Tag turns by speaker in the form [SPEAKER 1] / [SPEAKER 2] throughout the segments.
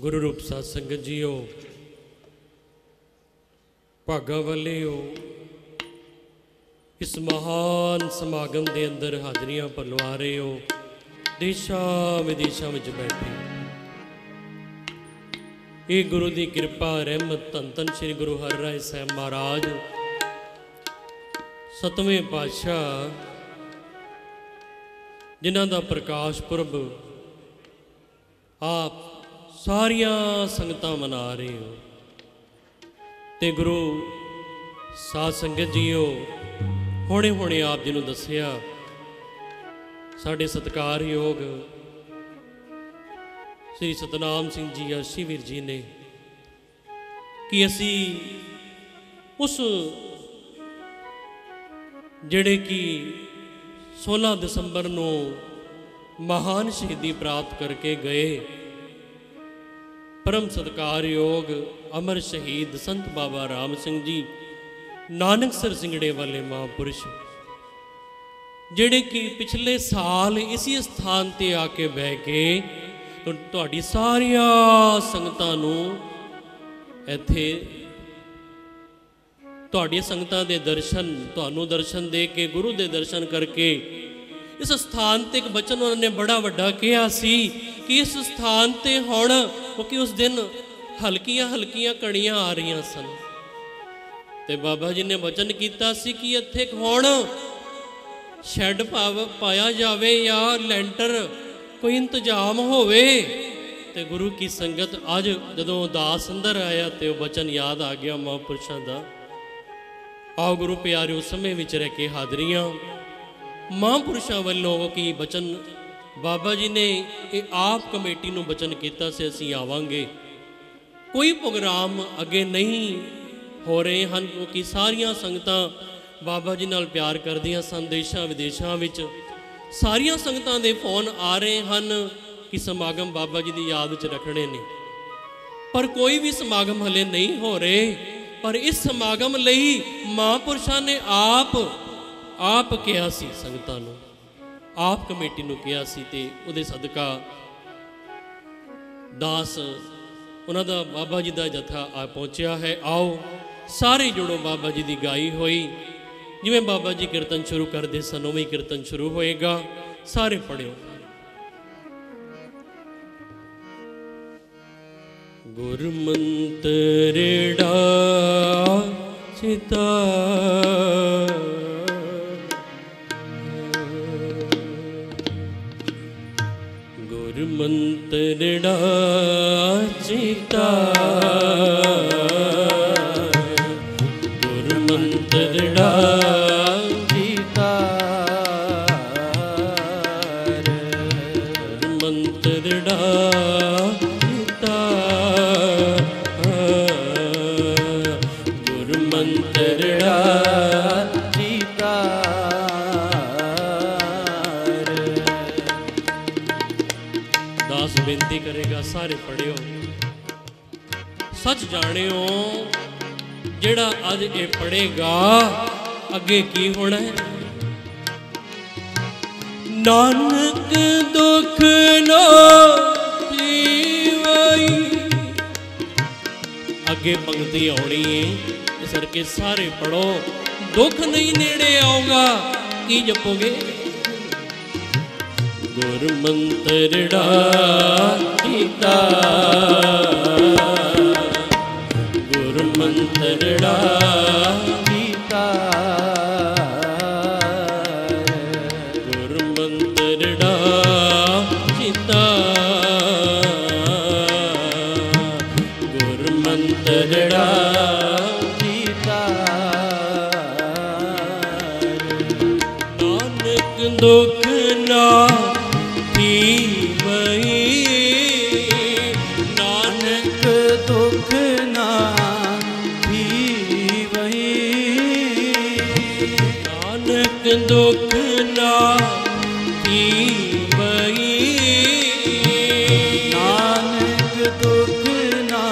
[SPEAKER 1] गुरु रूप साध संगत जीओ, भागा वालेओ, इस महान समागम के अंदर हाजरियां भरवा रहे हो। देशा विदेशों में बैठे ये गुरु की कृपा रहमत धन धन श्री गुरु हरराय साहब महाराज सतवें पातशाह जिन्हां दा प्रकाश पुरब आप सारिया संगतां मना रहे हो। ते गुरु साध संगत जीओ, हुणे हुणे आप जी नूं दस्सिया साडे सत्कारयोग श्री सतनाम सिंह जी अर्शी वीर जी ने कि असी उस जिहड़े कि 16 दिसंबर नूं महान शहीदी प्राप्त करके गए परम सत्कारयोग अमर शहीद संत बाबा राम सिंह जी नानकसर सिंगड़े वाले महापुरुष जिहड़े कि पिछले साल इसी स्थान ते आके बह के तुहाडी सारिया संगतां नूं इत्थे तुहाडी संगतां दे दर्शन तुहानूं दर्शन दे के गुरु दे दर्शन करके इस स्थान ते एक बचन उन्होंने बड़ा वड्डा कहा सी कि इस स्थान ते हुण क्योंकि उस दिन हल्कियां हल्कियां कणियां आ रही सन ते बाबा जी ने वचन किया सी कि इत्थे हुण शैड पाया जावे या लैंटर कोई इंतजाम होवे। ते गुरु की संगत अज जदों उदास अंदर आया तो वचन याद आ गया महापुरुषों का। आओ गुरु प्यारे उस समय विच रह के हाजरियां महापुरुषों वालों की बचन बाबा जी ने ये आप कमेटी नूं बचन किया से असीं आवांगे। कोई प्रोग्राम अगे नहीं हो रहे हैं क्योंकि सारिया संगतां बाबा जी नाल प्यार करदियां सन। देशां विदेशों विच सारिया संगतां दे फोन आ रहे हैं कि समागम बाबा जी की याद च रखने ने, पर कोई भी समागम हले नहीं हो रहे। पर इस समागम लई महापुरुषों ने आप कहा सी संगतां नूं, आप कमेटी नूं कहा सी ते उहदे सदका दास उन्हां दा बाबा जी का जथा आ पहुँचा है। आओ सारे जुड़ो बाबा जी की गाई हुई जिवें बाबा जी कीर्तन शुरू करते सन उवें कीर्तन शुरू होएगा। सारे पढ़ियो। गुरमंतरेड़ा चिता गुरमंतरेड़ा चिता गुरमंतरेड़ा चिता गुरमंतरेड़ा चिता गुरमंतरेड़ा चिता। दास बेनती करेगा सारे पढ़ियो। सच जानियो जेड़ा अज ये पढ़ेगा अगे की होना है। नानक दुख नो जीवाई अगे पंक्ति आनी है इस करके सारे पढ़ो। दुख नहीं नेड़े आऊगा की जपोगे। गुरमंतरेड़ा चिता गुरमंतरेड़ा चिता गुरमंतरेड़ा चिता गुरमंतरेड़ा चिता। नानक दुख ना नानक दुख ना नानक दुख ना नानक दुख ना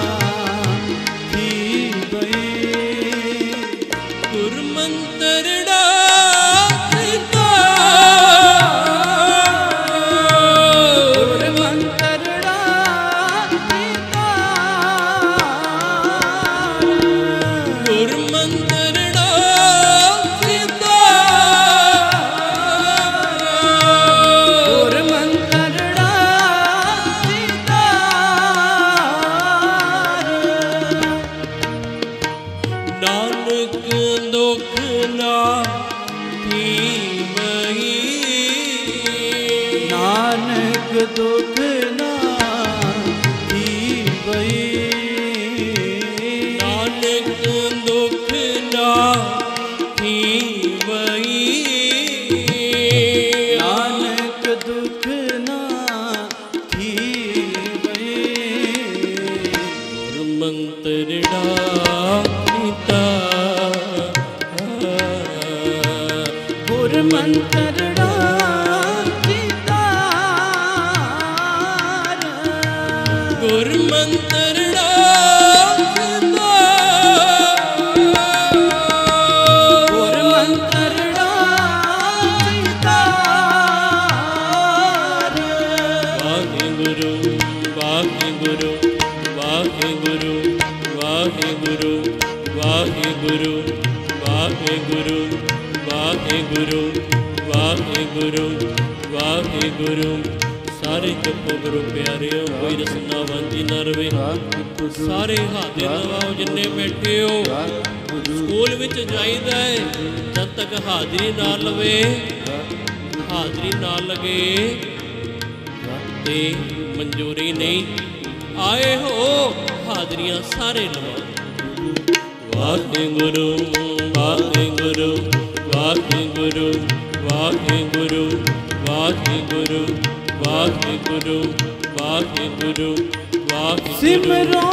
[SPEAKER 1] गुरमंतरेड़ा गुरमंतरेड़ा
[SPEAKER 2] दुख ना थीवई,
[SPEAKER 1] नानक दुख ना थीवई,
[SPEAKER 2] नानक दुख ना थीवई।
[SPEAKER 1] गुरमंतरड़ा पिता,
[SPEAKER 2] गुरमंतरड़ा
[SPEAKER 1] गुरमंतरड़ा
[SPEAKER 2] गुरमंतरड़ा
[SPEAKER 1] वाहेगुरु वाहेगुरु वाहेगुरु वाहेगुरु वाहेगुरु वाहेगुरु वाहेगुरु वाहेगुरु वाहेगुरु। सारे जपो गुरु प्यारे हो, कोई रसना वांझी ना रवे। सारे हाथे नवाओ जिन्ने बैठे हो। स्कूल विच जाईदा है, जब तक हाजरी ना लवे, हाजरी ना लगे ते मंजूरी नहीं। आए हो हाजरियां सारे लवाओ। वाहेगुरु वाहेगुरु वाहेगुरु वाहेगुरु वाहेगुरु वाहेगुरु वाहेगुरु वाहेगुरु।
[SPEAKER 2] सिमरो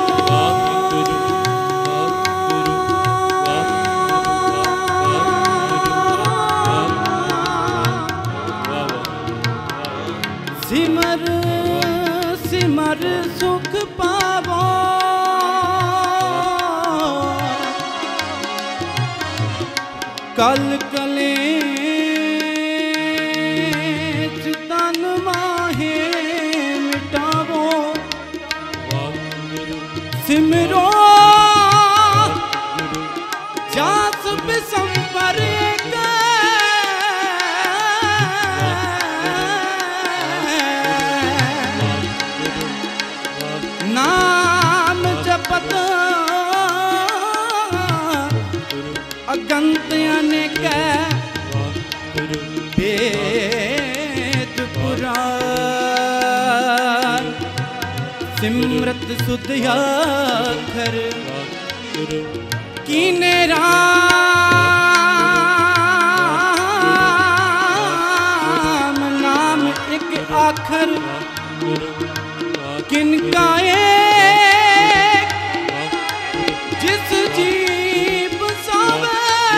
[SPEAKER 2] सिमर सिमर सुख पावो, कल कले तन माहे मिटावो। सिमरो जास बिसंपर नाम जपत अगंत अनेक वेद पुराण। सिमरत सुध आखर कीने राम नाम एक आखर किनका एक जिस जीव सावे।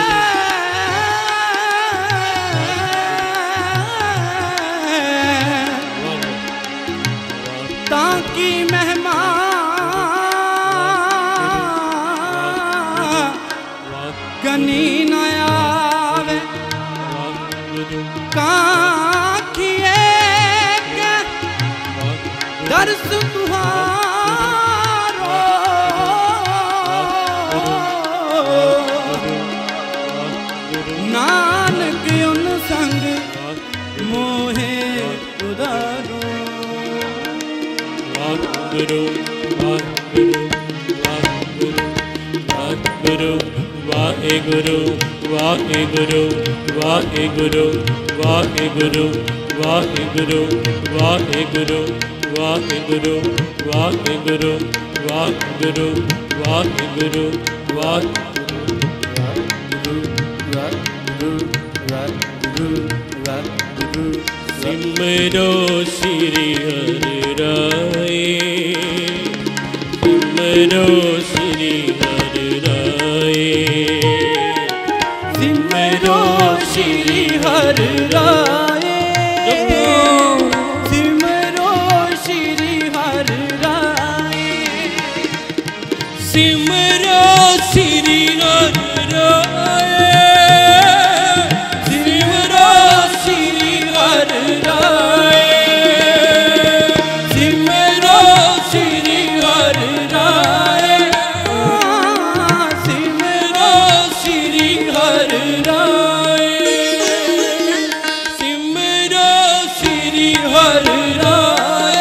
[SPEAKER 2] ताकि महिमा गनी न आवे, काखिए के दर्श तुहारो। नानक उन संग मोहे उदारो।
[SPEAKER 1] वाहेगुरु वाहेगुरु वाहेगुरु वाहेगुरु वाहेगुरु वाहेगुरु वाहेगुरु वाहेगुरु वाहेगुरु वाहेगुरु वाहेगुरु वाहेगुरु वाहेगुरु। सिमरो श्री हरि राय, सिमरो श्री हरि राय,
[SPEAKER 2] सिमरो श्री हरि राय, सिमरो श्री हरि राय,
[SPEAKER 1] सिमरो श्री हरि राय,
[SPEAKER 2] सिमरो श्री हरि राय, सिमरो श्री हरि राय, सिमरो श्री हरि राय,
[SPEAKER 1] सिमरो श्री
[SPEAKER 2] हरि राय,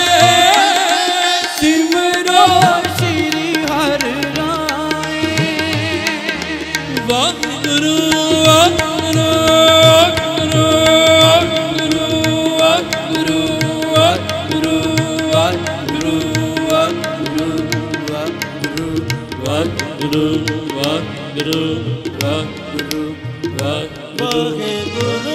[SPEAKER 2] सिमरो श्री हरि राय।
[SPEAKER 1] वाहेगुरु वाहेगुरु वाहेगुरु वाहेगुरु वाहेगुरु वाहिगुरु वाहिगुरु वाहिगुरु वाहिगुरु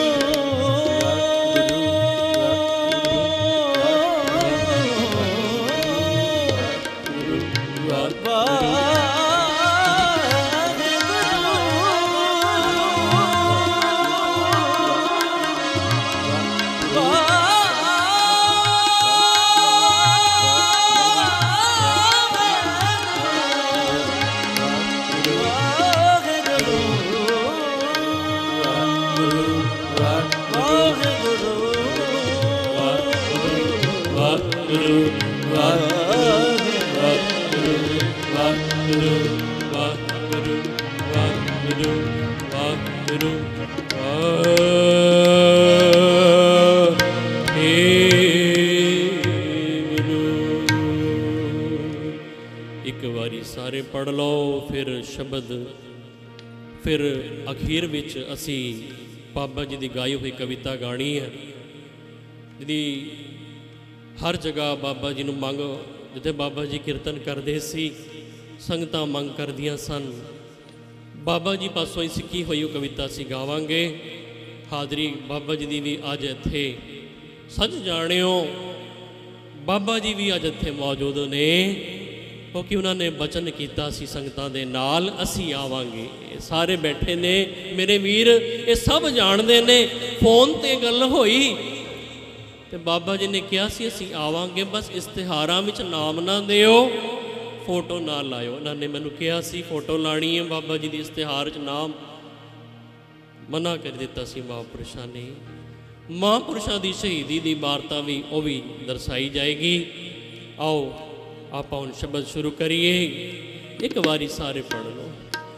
[SPEAKER 1] सारे पढ़ लो फिर शब्द फिर अखीर विच असी बाबा जी की गाई हुई कविता गानी है जी हर जगह बाबा जी नूं मंग जिथे बाबा जी कीर्तन करते सी संगतां मंग करदियां सन बाबा जी पासों ही सिक्खी हुई कविता असी गावांगे हाजरी बाबा जी की भी अज इत्थे सच जाणिओ बाबा जी भी अज इत्थे मौजूद ने क्योंकि उन्होंने बचन किया सी संगतां दे नाल असी आवांगे सारे बैठे ने मेरे वीर ये सब जानते ने फोन ते गल होई ते बाबा जी ने कहा सी असी आवांगे बस इश्तिहारां विच नाम ना दिओ फोटो ना लाओ उन्होंने मैनू कहा सी फोटो लानी है बाबा जी की इश्तिहार च नाम मना कर दिता सी महापुरुषों ने महापुरुषों की शहीदी की वार्ता भी वो भी दर्शाई जाएगी आओ आप हुण शब्द शुरू करिए एक बारी सारे पढ़ लो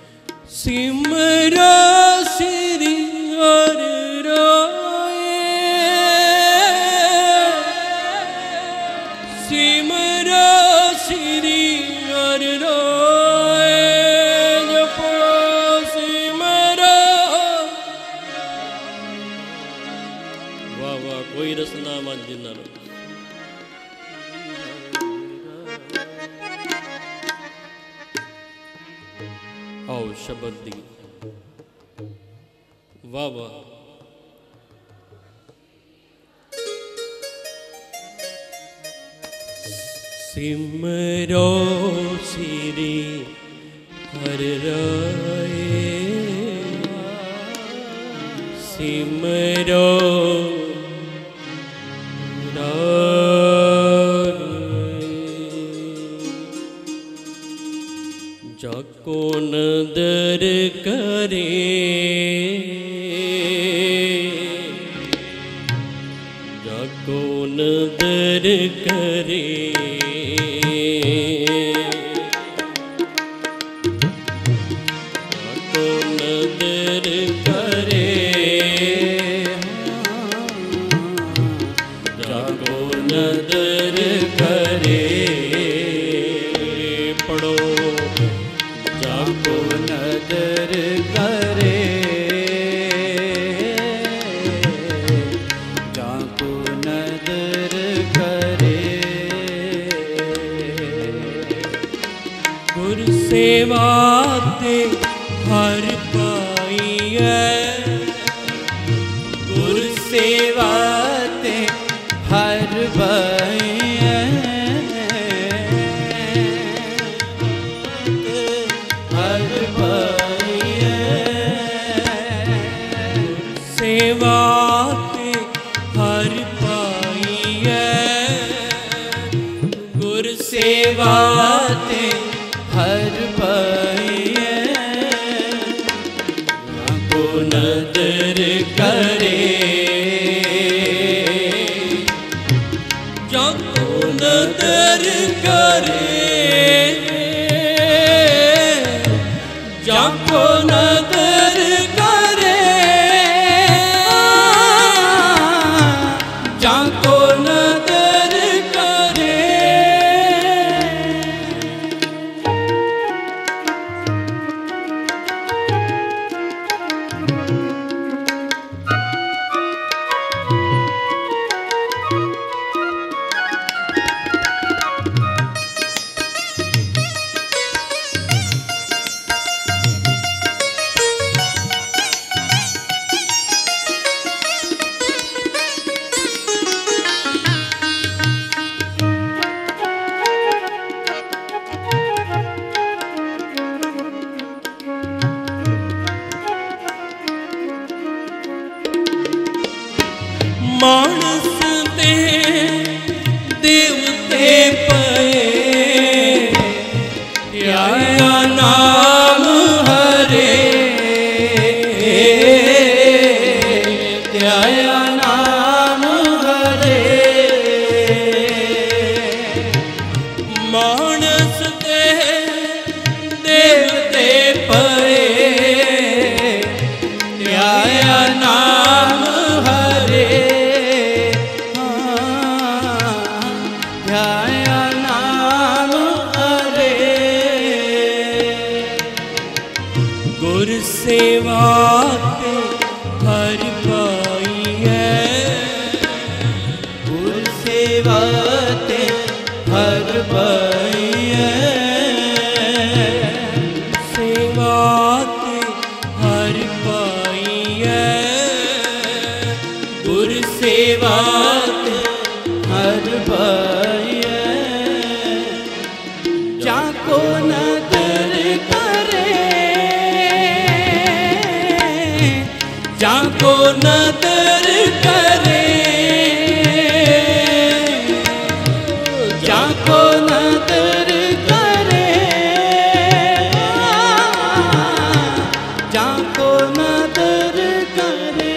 [SPEAKER 2] सिमरो श्री हरि राय सिमरो श्री हरि राय जपो सिमरो
[SPEAKER 1] वाह वाह कोई रसना मन जिन्ना आओ शब्द दी वाह वाह
[SPEAKER 2] सिमरो श्री हरि राय सिमरो जाको नदर करे जाको नदर करे जाको नदर करे जाको नदर करे पढ़ो जाको नदर करे जाको नदर करे गुर सेवा ते हर पाई है गुर सेवा ते हर पाई सेवा ते हर पाई है गुर सेवा ते हर पाई है जाको नदर करे जाको नदर करे जाको नदर करे जाको नदर करे
[SPEAKER 1] मानस ते देवते पए,
[SPEAKER 2] ध्याया नाम हरे, ध्याया नाम हरे।
[SPEAKER 1] मानस ते
[SPEAKER 2] देवते पए, ध्याया नाम हरे, ध्याया नाम हरे।
[SPEAKER 1] गुर सेवा ते हर पाई है,
[SPEAKER 2] गुर सेवा ते हर पाई है,
[SPEAKER 1] सेवा ते हर पाई है,
[SPEAKER 2] गुर सेवा ते हर पाई है। जाको नदर करे, जाको नदर करे, जाको नदर करे, जाको नदर करे।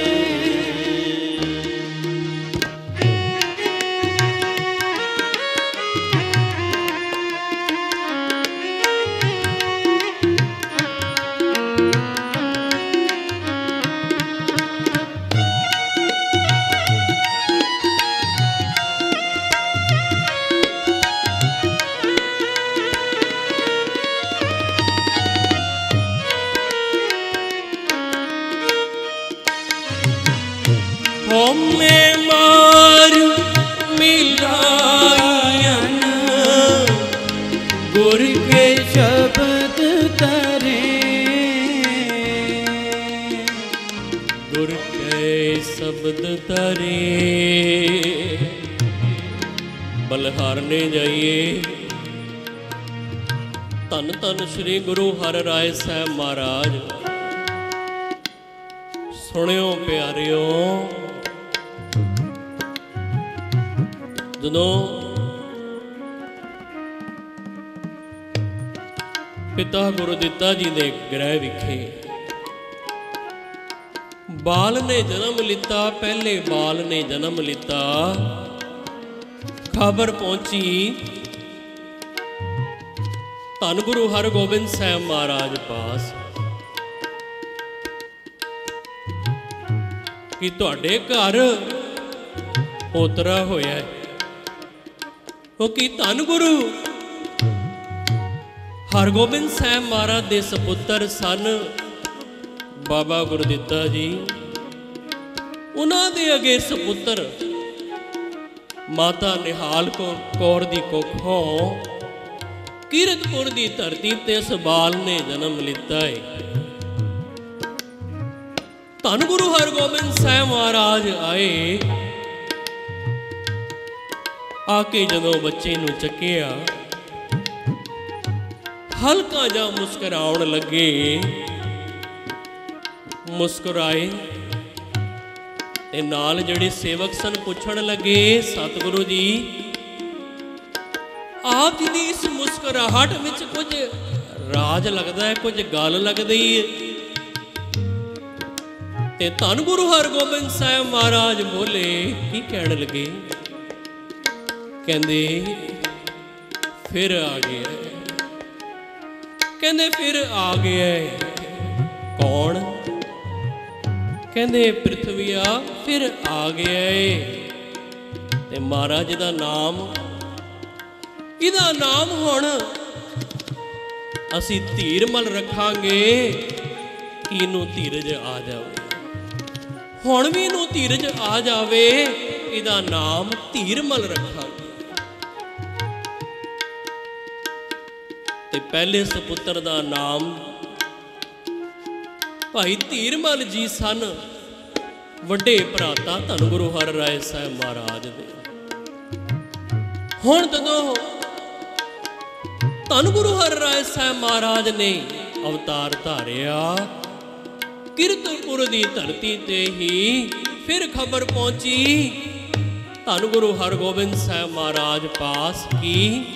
[SPEAKER 1] होमे मार मिलायन,
[SPEAKER 2] गुर के शब्द तरे,
[SPEAKER 1] गुर के शब्द तरे। बलहारने जाइए। धन धन श्री गुरु हर राय साहब महाराज। सुनियो प्यारियो, ਜਦੋਂ पिता गुरुदित्ता जी दे गृह विखे बाल ने जन्म लिता, पहले बाल ने जन्म लिता। खबर पहुंची धन गुरु हरगोबिंद साहब महाराज पास कि तुहाडे घर पोतरा होया है। क्योंकि धन गुरु हरगोबिंद साहब महाराज दे सपुत्र सन बाबा गुरदित्ता जी। उन्हां दे अगे सपुत्र माता निहाल कौर दी कोखों कीरतपुर दी धरती ते इस बाल ने जन्म लिता है। धन गुरु हरगोबिंद साहब महाराज आए, आके जदों बच्चे नूं चक्किया हल्का जा मुस्कुराउण लगे। मुस्कुराए ते नाल जिहड़े सेवक सन पुछण लगे, सतगुरु जी आप जी दी इस मुस्कुराहट विच कुछ राज लगदा है, कुछ गल लगदी है। ते धन गुरु हरगोबिंद साहब महाराज बोले, की कहण लगे? कहंदे फिर आ गया। कहंदे फिर आ गया कौन? कहंदे पृथ्विया फिर आ गया है। ते महाराज दा नाम, इहदा नाम हुण असी धीरमल रखांगे कि इनू धीरज आ जावे। हुण भी इनू धीरज आ जावे, इहदा नाम धीरमल रखांगे। ते पहले सपुत्र दा नाम भाई धीरमल जी सन, वड्डे भराता धन गुरु हर राय साहब महाराज दे। हुण जदों धन गुरु हर राय साहब महाराज ने अवतार धारिया, कीरतपुर दी धरती ते ही फिर खबर पहुंची धन गुरु हरगोबिंद साहब महाराज पास की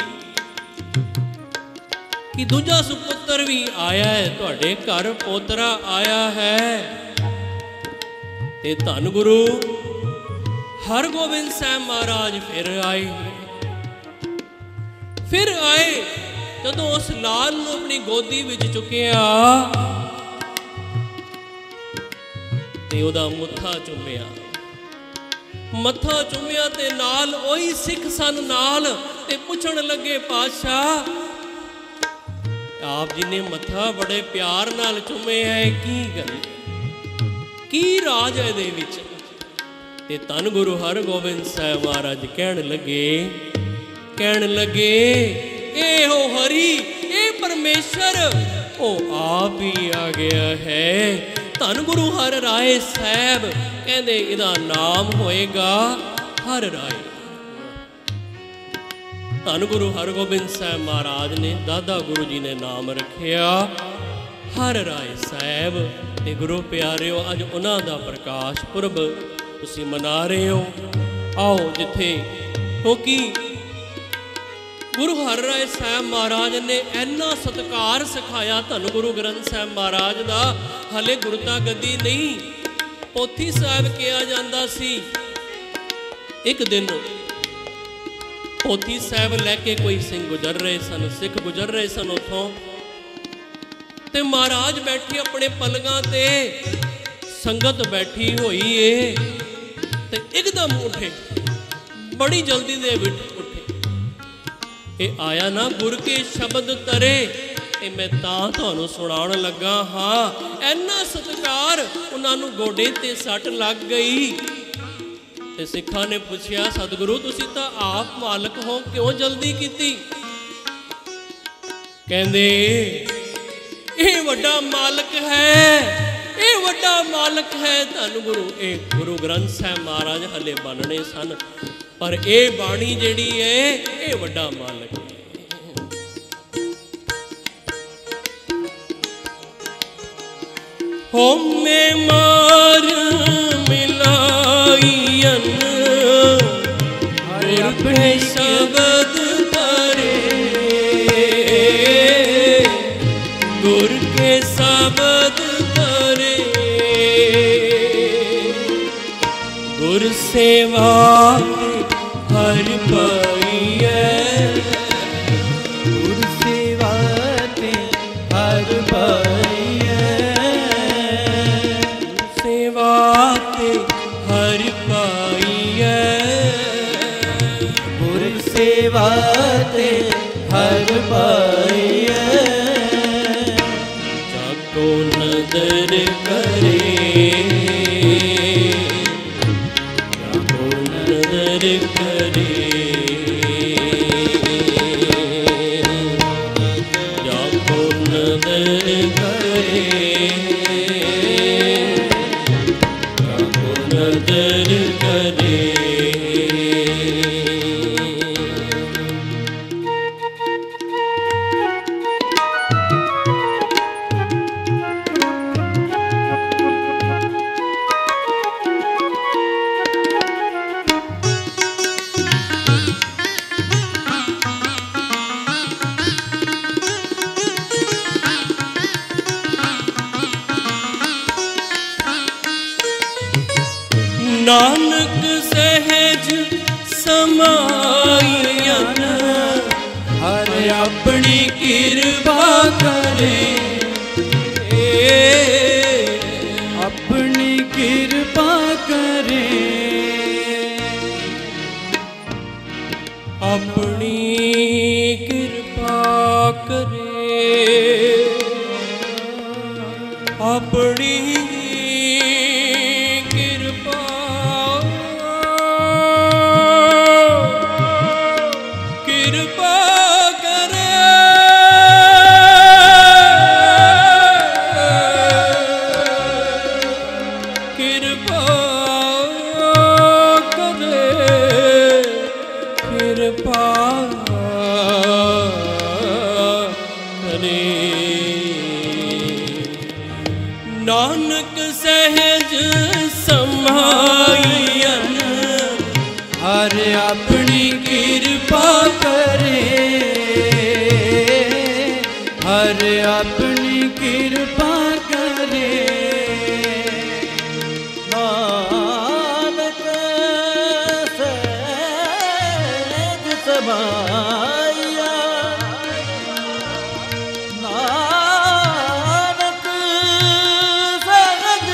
[SPEAKER 1] कि दूजा सुपुत्र भी आया है, तुहाडे घर पोतरा आया है। ते धन गुरु हरगोबिंद साहब महाराज फिर आए जदों उस लाल नूं अपनी गोदी विच चुकिया ते ओदा मत्था चुमिया ते नाल ओही सिख सन नाल ते पुछण लगे पातशाह आप जी ने मत्था बड़े प्यार नाल चुमे है, की गल की राज है दे विच? ते धन गुरु हरगोबिंद साहब महाराज कहण लगे ए हो हरि ए परमेश्वर ओ आप ही आ गया है। धन गुरु हर राय साहब कहंदे इहदा नाम होएगा हर राय। धन गुरु हरगोबिंद साहब महाराज ने दादा गुरु जी ने नाम रखिया हर राय साहब। ते गुरु प्यारिओ अज उन्हां दा प्रकाश पुरब तुसीं मना रहे हो। आओ जिथे क्योंकि गुरु हर राय साहब महाराज ने इन्ना सत्कार सिखाया धन गुरु ग्रंथ साहब महाराज दा, हले गुरता गद्दी नहीं पोथी साहब किया जाता सी। एक दिन पोथी साहब लैके कोई सिंह गुजर रहे सन, सिख गुजर रहे सन उथों, ते महाराज बैठी अपने पलगां ते संगत बैठी हुई है ते एकदम उठे, बड़ी जल्दी दे उठे। ये आया ना गुर के शब्द तरे, ये मैं तुहानूं सुणाउण लगा हाँ। इन्ना सत्कार उन्होंने गोडे ते सट लग गई ते सिखा ने पूछया सतगुरु तुसी तां आप मालक हो, क्यों जल्दी कीती? कहंदे ये वड्डा मालक है, ये वड्डा मालक है धन गुरु। ये गुरु ग्रंथ साहब महाराज हले बनने सन, पर ये बाणी जिहड़ी है ये वड्डा मालक है। होमे मार मिलाइयन अपने शब्द तारे, गुर के शब्द तारे, गुर सेवा हर पाइए,
[SPEAKER 2] गुर सेवा ते हर पाइए,
[SPEAKER 1] सेवा ते हर पाइए,
[SPEAKER 2] गुर सेवा ते हर पाइए।
[SPEAKER 1] जाको नदर करे, जाको नदर करे, जाको नदर करे, जाको नदर करे। नानक सहज समाइयन
[SPEAKER 2] हर अपनी कृपा करे, अपनी कृपा करे,
[SPEAKER 1] अपनी कृपा करे, अपनी
[SPEAKER 2] हर अपनी कृपा करे, हर अपनी कृपा करे।
[SPEAKER 3] नानक सहज समाया, नानक सहज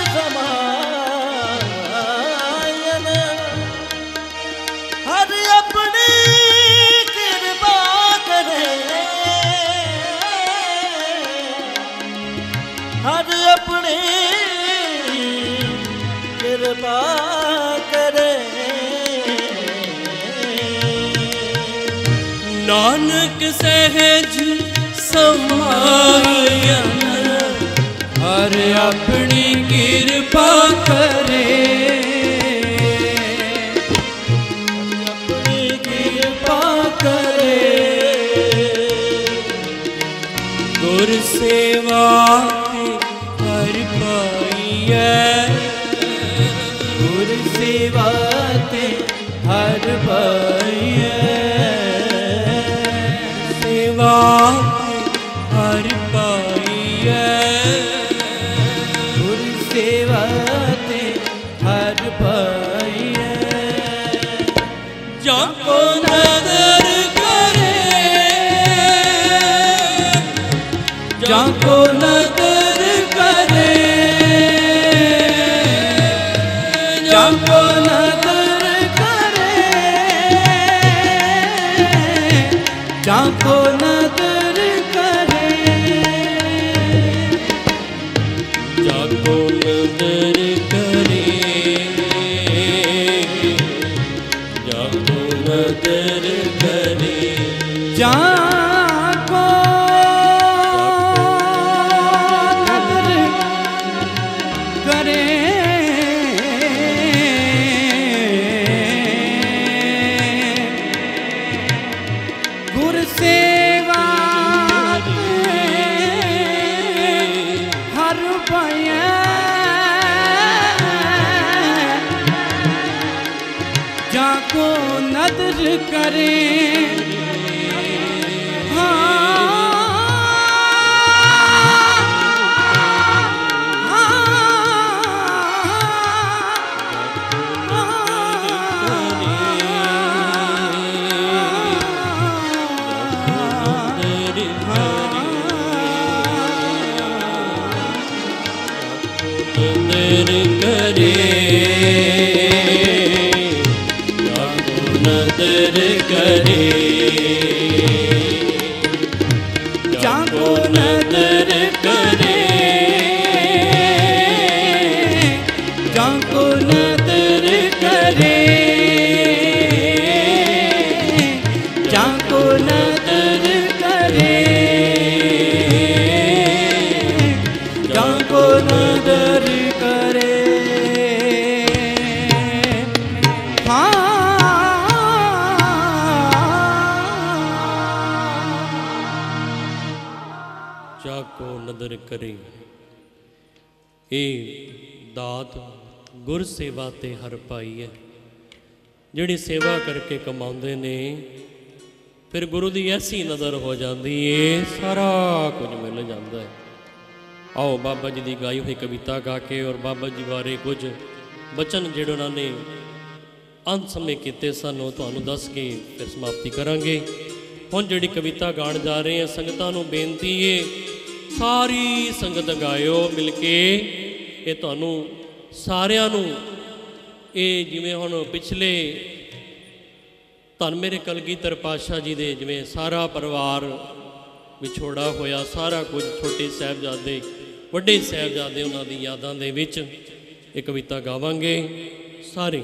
[SPEAKER 3] समायन, हर अपनी कृपा करे, हर अपनी कृपा करे।
[SPEAKER 1] नानक सहज समायन,
[SPEAKER 2] हर अपनी कृपा करे,
[SPEAKER 3] अपनी कृपा करे।
[SPEAKER 1] गुर सेवा के हर पाइयै,
[SPEAKER 2] गुर सेवा ते हर पाइयै,
[SPEAKER 1] सेवा के हर पाइयै।
[SPEAKER 2] गुर सेवा ते हर पाइयै।
[SPEAKER 1] जाको नदर करे,
[SPEAKER 2] जाको नदर करे, जाको नदर करे, जाको नदर करे,
[SPEAKER 1] जाको नदर करे, जाको नदर करे।
[SPEAKER 2] जाको नदर करे, गुर सेवा हर पाइयै, जाको नदर करे।
[SPEAKER 1] नदर करे, जाको नदर करे, जाको नदर करे,
[SPEAKER 2] जाको नदर करे, जाको नदर करे, जाको नदर करे।
[SPEAKER 1] जाको नदर करे। ਇਹ ਦਾਤ ਗੁਰ ਸੇਵਾ ਤੇ ਹਰ ਪਾਈ ਹੈ। ਜਿਹੜੀ ਸੇਵਾ ਕਰਕੇ ਕਮਾਉਂਦੇ ਨੇ ਫਿਰ ਗੁਰੂ ਦੀ ਐਸੀ ਨਜ਼ਰ ਹੋ ਜਾਂਦੀ ਏ, ਸਾਰਾ ਕੁਝ ਮਿਲ ਜਾਂਦਾ ਹੈ। ਆਓ ਬਾਬਾ ਜੀ ਦੀ ਗਾਈ ਹੋਈ ਕਵਿਤਾ ਗਾ ਕੇ ਔਰ ਬਾਬਾ ਜੀ ਬਾਰੇ ਕੁਝ ਬਚਨ ਜਿਹੜੇ ਉਹਨਾਂ ਨੇ ਅੰਤ ਸਮੇਂ ਕੀਤੇ ਸਨ ਉਹ ਤੁਹਾਨੂੰ ਦੱਸ ਕੇ ਫਿਰ ਸਮਾਪਤੀ ਕਰਾਂਗੇ। ਹੁਣ ਜਿਹੜੀ ਕਵਿਤਾ ਗਾਣ ਜਾ ਰਹੇ ਹਾਂ, ਸੰਗਤਾਂ ਨੂੰ ਬੇਨਤੀ ਏ ਸਾਰੀ ਸੰਗਤ ਗਾਇਓ ਮਿਲ ਕੇ। ਇਹ ਤੁਹਾਨੂੰ ਸਾਰਿਆਂ ਨੂੰ ਇਹ ਜਿਵੇਂ ਹੁਣ ਪਿਛਲੇ ਧੰਨ ਮੇਰੇ ਕਲਗੀਧਰ ਪਾਤਸ਼ਾਹ ਜੀ ਦੇ ਜਿਵੇਂ ਸਾਰਾ ਪਰਿਵਾਰ ਵਿਛੋੜਾ ਹੋਇਆ, ਸਾਰਾ ਕੁਝ ਛੋਟੇ ਸਾਹਿਬਜ਼ਾਦੇ ਵੱਡੇ ਸਾਹਿਬਜ਼ਾਦੇ ਉਹਨਾਂ ਦੀ ਯਾਦਾਂ ਦੇ ਵਿੱਚ ਇਹ ਕਵਿਤਾ ਗਾਵਾਂਗੇ ਸਾਰੇ।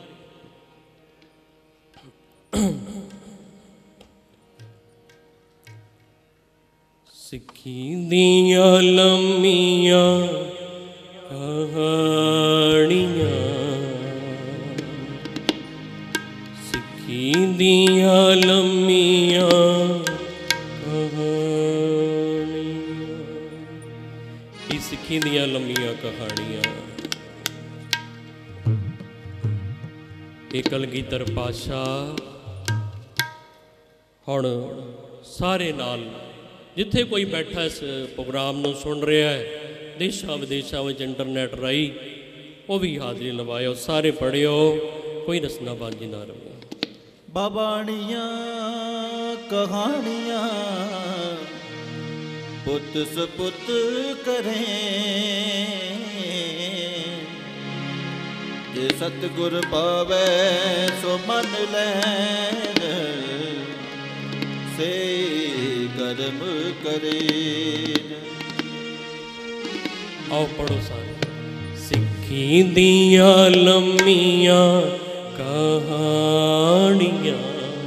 [SPEAKER 1] ਸਿੱਖੀ ਦੀਆਂ ਲੰਮੀਆਂ ਕਹਾਣੀਆਂ, ਸਿੱਖੀ ਦੀਆਂ ਲੰਮੀਆਂ ਕਹਾਣੀਆਂ, ਇਹ ਸਿੱਖੀ ਦੀਆਂ ਲੰਮੀਆਂ ਕਹਾਣੀਆਂ। ਇਹ ਕਲਗੀਧਰ ਪਾਤਸ਼ਾਹ ਹੁਣ ਸਾਰੇ ਨਾਲ ਜਿੱਥੇ ਕੋਈ ਬੈਠਾ ਇਸ ਪ੍ਰੋਗਰਾਮ ਨੂੰ ਸੁਣ ਰਿਹਾ ਹੈ, ਦੇਸ਼ਾਂ ਵਿਦੇਸ਼ਾਂ ਵਿੱਚ ਇੰਟਰਨੈਟ ਰਾਹੀਂ, ਉਹ ਵੀ ਹਾਜ਼ਰੀ ਲਵਾਇਓ। ਸਾਰੇ ਪੜ੍ਹਿਓ, ਕੋਈ ਰਸਨਾਬਾਜ਼ੀ ਨਾ ਰਹੇ।
[SPEAKER 3] ਬਾਬਾਣੀਆਂ ਕਹਾਣੀਆਂ ਪੁੱਤ ਸਪੁੱਤ ਕਰੇ, ਜੇ ਸਤਿਗੁਰ ਪਾਵੇ ਸੋ ਮੰਨ ਲੈਣ, ਸੇ ਕਰਮ ਕਰੇ।
[SPEAKER 1] आओ पढ़ो सारे। सिक्खी दियां लम्मियां कहानियां,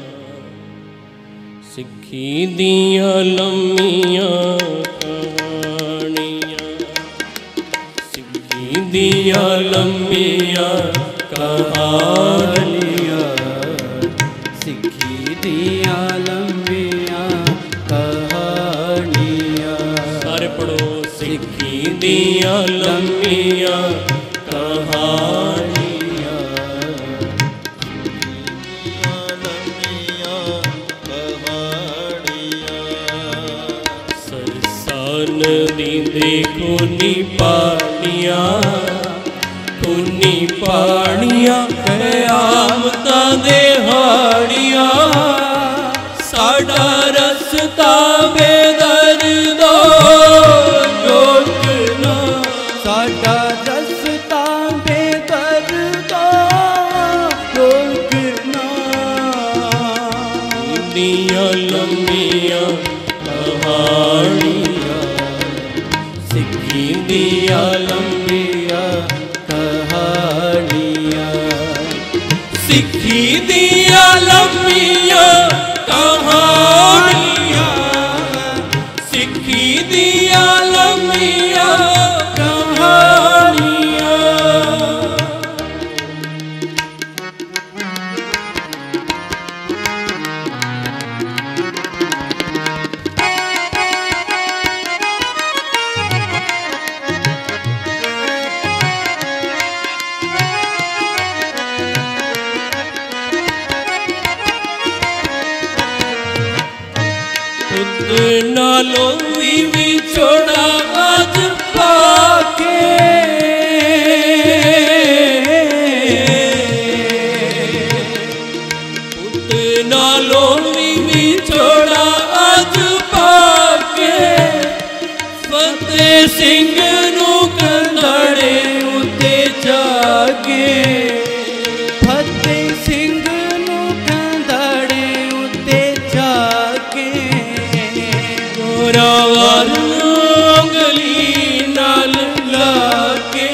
[SPEAKER 1] सिक्खी दियां लम्मियां कहानियां, सिक्खी दियां लम्मियां कहानियां,
[SPEAKER 2] सिक्खी दियां लम्बियां कहानियां।
[SPEAKER 1] सारे पढ़ो। सिक्खी दियां लम्बियां कहानियां,
[SPEAKER 3] लम्बियां कहानियां।
[SPEAKER 1] सरसा नदी दे खूनी पानियां, खूनी पानियां कयामतां दे हाड़ियां, साडा रस्ता बेदर्दो रोकना,
[SPEAKER 2] साडा रस्ता बेदर्दा रोकना।
[SPEAKER 1] दियां लम्बियां कहानियां,
[SPEAKER 2] सिक्खी दियां लम्बियां कहानियां,
[SPEAKER 1] सिक्खी दियां लम्बियां कहानियां, सिक्खी दियां लम्बियां कहानियां। पुत नालों भी विछोड़ा आज पाके, पुत नालों भी विछोड़ा आज पाके, फतेह सिंह नू कंधड़े उत्ते जाके,
[SPEAKER 2] फतेह सिंह नू कंधड़े उत्ते जाके,
[SPEAKER 1] जोरावर उंगली नाल लाके,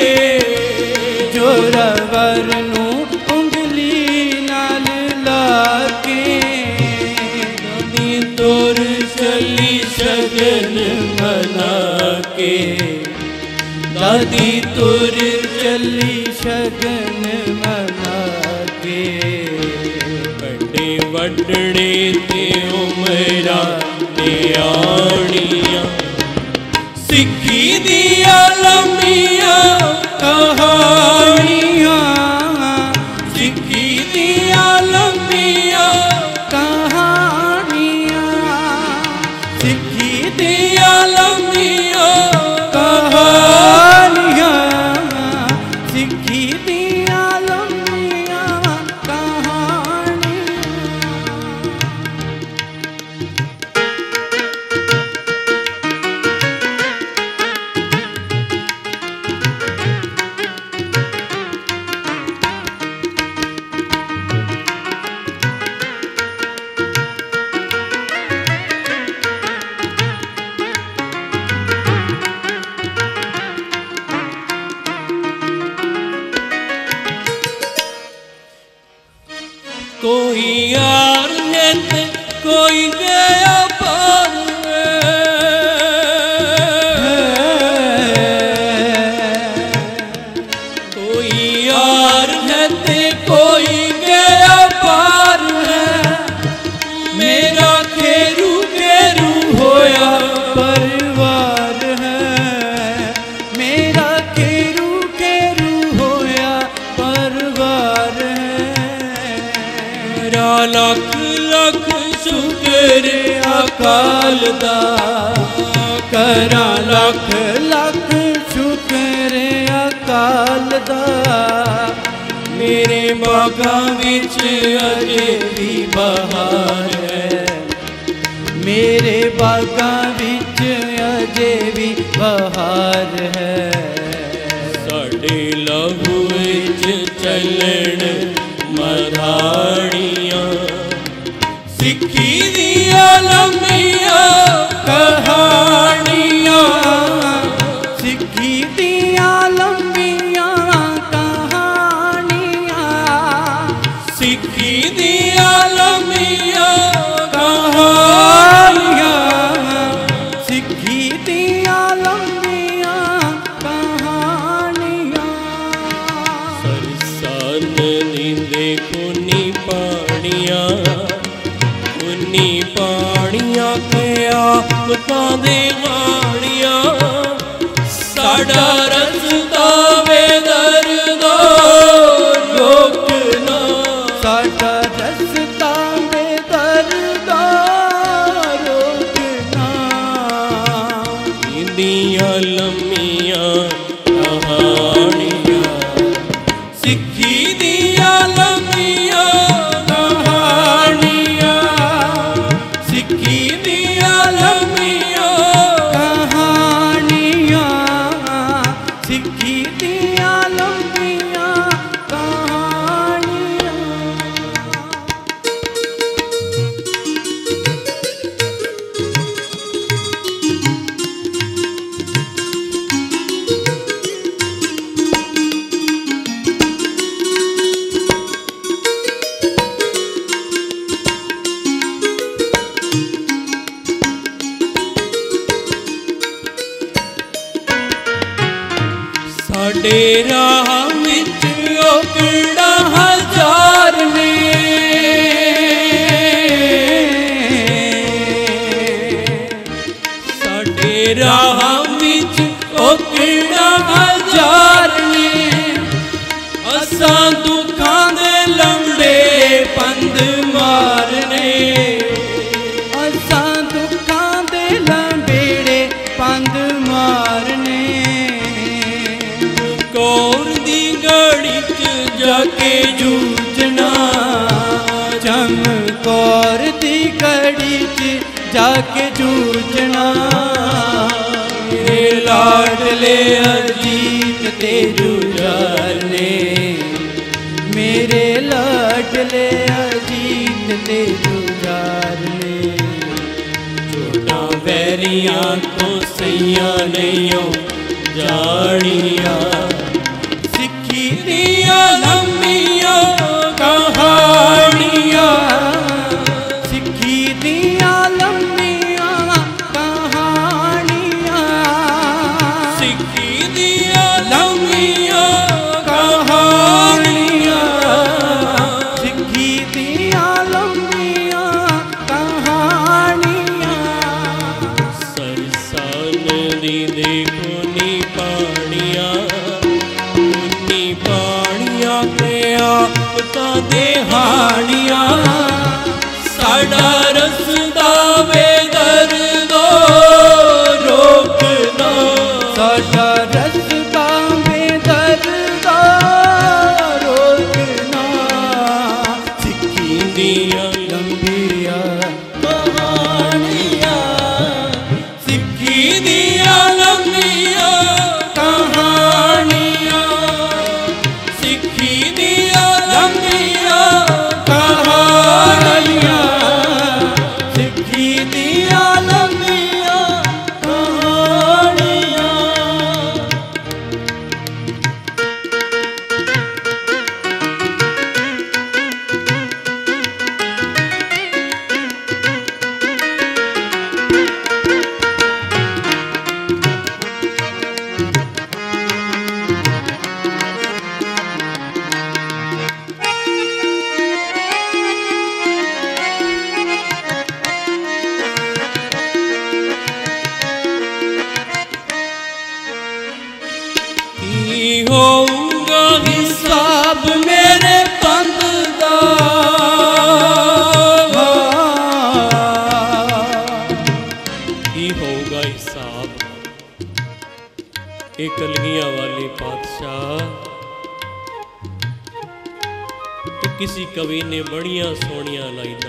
[SPEAKER 2] जोरावर नू उंगली नाल लाके,
[SPEAKER 1] दादी तोर चली शगन मना के,
[SPEAKER 2] दादी तुर चली शगन मना के।
[SPEAKER 1] बड़े वडड़े ते उमरा ते आड़ियां, सिक्खी दियां लम्बियां कहानियां, सिक्खी दियां लम्बियां
[SPEAKER 2] कहानियां,
[SPEAKER 1] सिक्खी दियां लम्बियां
[SPEAKER 2] कहानियां, सिक्खी दियां लम्बियां कहानियां।
[SPEAKER 1] कोई यार है ते कोई गया पार कोई यार है ते कोई गया पार है, मेरा खेरू खेरू होया
[SPEAKER 2] परिवार है, मेरा केरू केरू होया परिवार है। करा लख लख शुक्र अकाल दा, करा लख लख शुक्र अकाल दा। मेरे बागां विच अजे भी बहार है, मेरे बागां विच अजे भी बहार है।
[SPEAKER 1] साडे लहू विच चलन मधाणियां, सिक्खी दियां लंबियां
[SPEAKER 2] कहानियां, सिक्खी दियां लंबियां कहानियां,
[SPEAKER 1] सिक्खी दियां लंबियां
[SPEAKER 2] कहानियां, सिक्खी दियां लंबियां कहानियां।
[SPEAKER 1] सरसान नींदे खूनी पानियां, खूनी पानियां कया मुतां दे हानियां। साडा रस्ता बेदर्दा रोकना,
[SPEAKER 2] साडा रस्ता बेदर्दा रोकना।
[SPEAKER 1] इंदियां लम्मियां कहानियां, सिक्खी दियां लम्मियां
[SPEAKER 2] कहानियां,
[SPEAKER 1] सिक्खी दियां लम्मियां
[SPEAKER 2] कहानियां, सिक्खी दियां लंबियां कहानियां।
[SPEAKER 1] साडे राह विच ओकड़ा हजार ने, साडे राह विच ओकड़ा हजार ने। असां दुखां दे लंबे पंध मारने,
[SPEAKER 2] असां दुखां दे लंबेड़े पंध मारने।
[SPEAKER 1] कौर दी गड़ी च जाके जूझना,
[SPEAKER 2] चमकौर दी घड़ी च जाके जूझना। मेरे लाडले अजीत ते जुझारने, मेरे लाडले अजीत ते जुझारने।
[SPEAKER 1] झूठा बैरियां तो सैया नहीं जानिया, सिक्खी दियां लंबियां कहानियां,
[SPEAKER 2] सिक्खी दियां लंबियां कहानियां,
[SPEAKER 1] सिक्खी दियां लंबियां कहानियां,
[SPEAKER 2] सिक्खी दियां लंबियां कहानियां।
[SPEAKER 1] सरसान दी देखो नी पानियां, नी पानियां कया मुतां दे हानियां। साडा रस्ता बेदर्दा रोकना,
[SPEAKER 2] साडा रस्ता बेदर्दा रोकना। सिक्खी
[SPEAKER 1] दियां
[SPEAKER 2] लंबियां
[SPEAKER 1] कहानियां, सिक्खी दियां लंबियां कहानियां, सिक्खी दियां लंबियां कहानियां,
[SPEAKER 2] सिक्खी दियां लंबियां कहानियां।
[SPEAKER 1] किसी कवि ने बड़िया सोहणियां लाइनां।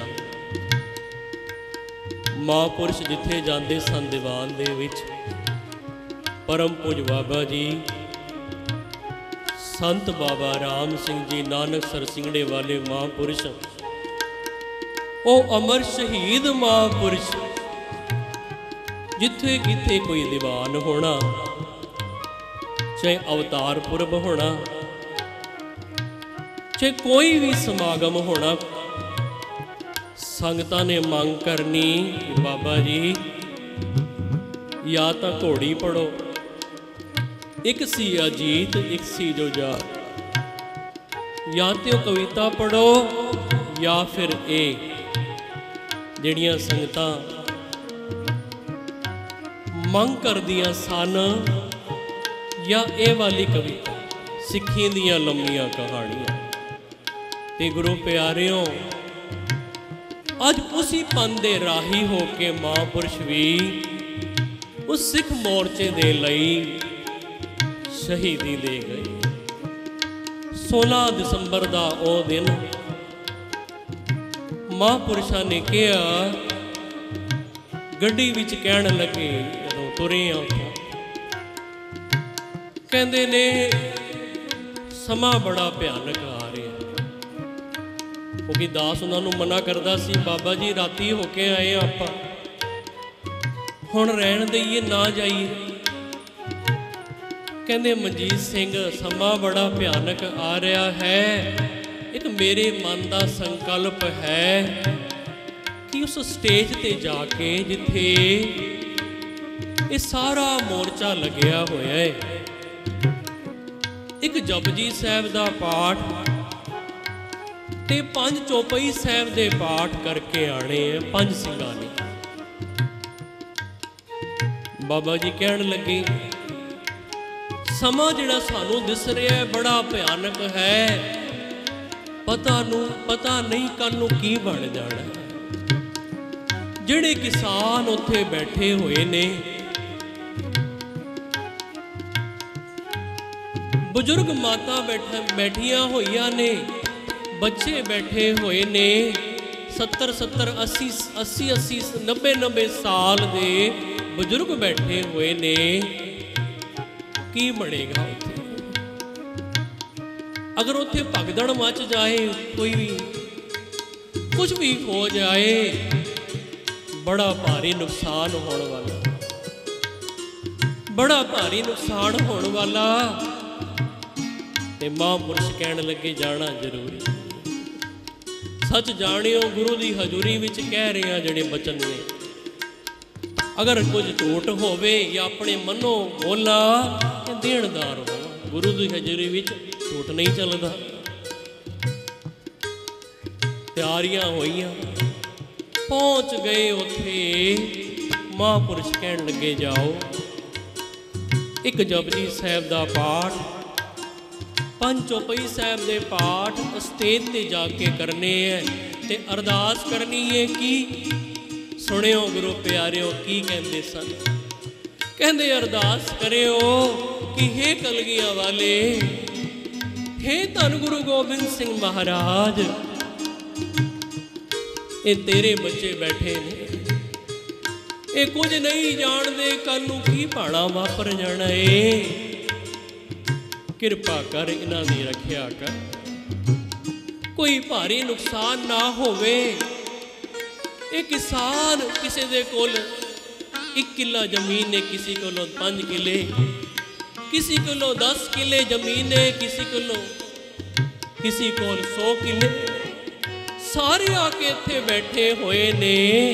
[SPEAKER 1] महापुरुष जिथे जाते सन दीवान दे विच, परम पूज बाबा जी संत बाबा राम सिंह जी, नानक सर सिंगड़े वाले महापुरुष, ओ अमर शहीद महापुरुष, जिथे किथे कोई दीवान होना, चाहे अवतार पुरब होना, चाहे कोई भी समागम होना, संगतां ने मंग करनी कि बाबा जी या तो घोड़ी पढ़ो, एक सी अजीत एक सी जुझार, या तो कविता पढ़ो या फिर ए जिहड़ियां संगतां मंग करदियां सन, या ए वाली कविता सिੱਖੀ ਦੀਆਂ लंबियां कहानियां। ते गुरु प्यारियों, अज उसी पन दे राही हो के महापुरुष भी उस सिख मोर्चे दे लई शहीदी दे गए। 16 दिसंबर का वो दिन महापुरुषां ने कहा, गड्डी विच कहण लगे जदों तुरे आ उत्थों, कहंदे ने समा बड़ा भयानक आ रहा, क्योंकि दास उन्होंने मना करता सी, बाबा जी राती होके आए आपां, हुण रहण दईए ना जाइए। कहंदे मनजीत सिंह समा बड़ा भयानक आ रहा है, एक मेरे मन का संकल्प है कि उस स्टेज ते जाके जिथे ये सारा मोर्चा लग्या होया है, एक जपजी साहब का पाठ ते 5 चौपाई साहब के पाठ करके आने हैं 5 सिंगां ने। बाबा जी कहण लगे, समा जिहड़ा सानू दिस रहा है बड़ा भयानक है, पता नहीं कल नूं की बन जाना। जिहड़े किसान उत्थे बैठे हुए ने, बुजुर्ग माता बैठिया होइया ने, बच्चे बैठे हुए ने, 70 80 90 साल दे बुजुर्ग बैठे हुए ने, की बनेगा उत्थे? अगर उत्थे भगदड़ मच जाए, कोई भी कुछ भी हो जाए, बड़ा भारी नुकसान होने वाला, बड़ा भारी नुकसान होने वाला। ते महापुरुष कहण लगे, जाना जरूरी, सच जानियो गुरु की हजूरी विच कह रहे हैं जिहड़े बचन ने, अगर कुछ झूठ होवे या अपने मनो बोला देणदार हो, गुरु की हजूरी विच झूठ नहीं चलता। तैयारियां होइयां, पहुंच गए उत्थे, महापुरुष कहण लगे, जाओ एक जपजी साहब का पाठ, 5 चौपाई साहब के पाठ स्टेज ते जाके करने हैं, ते अरदास करनी है। कि सुनियो गुरु प्यारियों की कहते सन, कहते अरदास करियो कि हे कलगियां वाले, हे धन गुरु गोबिंद सिंह महाराज, ये तेरे बच्चे बैठे ने, ये कुछ नहीं जानते कल नूं की भाणा वापर जाना है, किरपा कर इन्हां दी रखिया कर, कोई भारी नुकसान ना होवे। ये किसान किसी दे कोल 1 किला जमीन है, किसी कोलों 5 किले, किसी कोलों 10 किले जमीन है, किसी को 100 किले, सारे आके इत्थे बैठे हुए ने।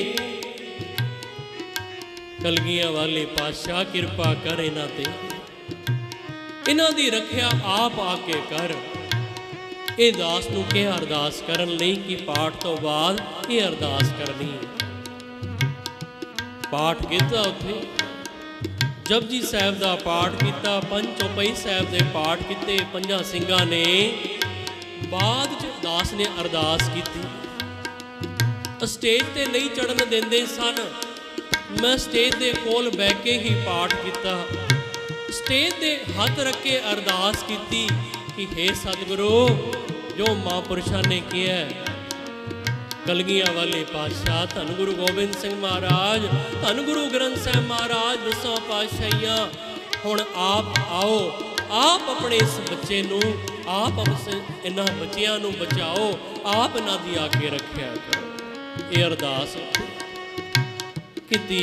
[SPEAKER 1] कलगियां वाले पातशाह किरपा कर इन्हां ते, इन्हां दी रखिया आप आके कर। ये दास नूं कहा अरदास करन लई कि पाठ तो बाद ये अरदास करनी है। पाठ किया उत्थे जपजी साहब का पाठ किया, 5 चौपाई साहब के पाठ किए 5 सिंगां ने। बाद दास ने अरदास की, स्टेज ते नहीं चढ़न देंदे सन, मैं स्टेज के कोल बह के ही पाठ किया, स्टेज ते हथ रख के अरदास की कि हे सतगुरु जो महापुरुषों ने किया कलगियां वाले पातशाह धन गुरु गोबिंद सिंह महाराज, धन गुरु ग्रंथ साहिब महाराज, दसों पातशाहियां हुण आप आओ, आप अपने इस बच्चे नूं, आप इन्हां बच्चियां नूं बचाओ, आप इन्हां दी आके रखिया करो। ये अरदास कीती।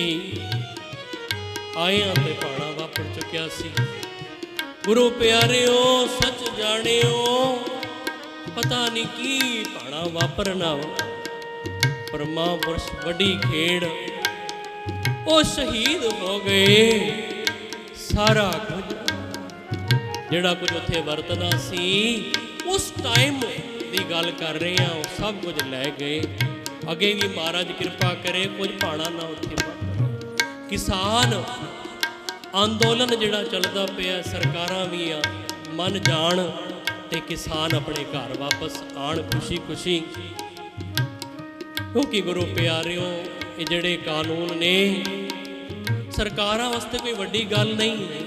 [SPEAKER 1] आए ते भाणा वापर चुकिया सी। गुरु प्यारिओ सच जाणिओ, पता नहीं की भाणा वापरना, पर महापुरुष वड्डी खेड़, वो शहीद हो गए। सारा कुछ जिहड़ा कुछ उत्थे वरतना सी उस टाइम की गल कर रहे हैं, वो सब कुछ लै गए। अगे भी महाराज कृपा करे कुछ भाणा ना उत्थे वापरे। किसान अंदोलन जिहड़ा चलदा पिया, सरकारां भी मन जाण ते किसान अपने घर वापस आण खुशी खुशी। क्योंकि गुरु प्यारिओ ये जिहड़े कानून ने सरकारां वास्ते कोई वड्डी गल नहीं है,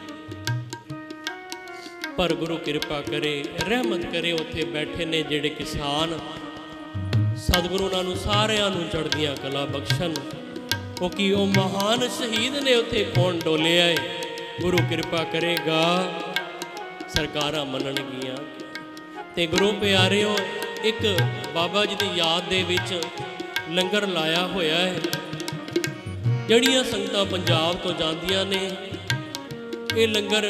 [SPEAKER 1] पर गुरु कृपा करे रहमत करे उत्थे बैठे ने जिहड़े किसान, सतगुरु उन्हां नूं सारिआं नूं चढ़दियां कला बख्शण। क्योंकि वो महान शहीद ने उत्थे कौन डोलिया है। गुरु कृपा करेगा सरकारां मनणगियां। ते गुरु प्यारिओ एक बाबा जी की याद दे विच लंगर लाया होया है। जड़ियां संगतां पंजाब तो जांदियां ने, ये लंगर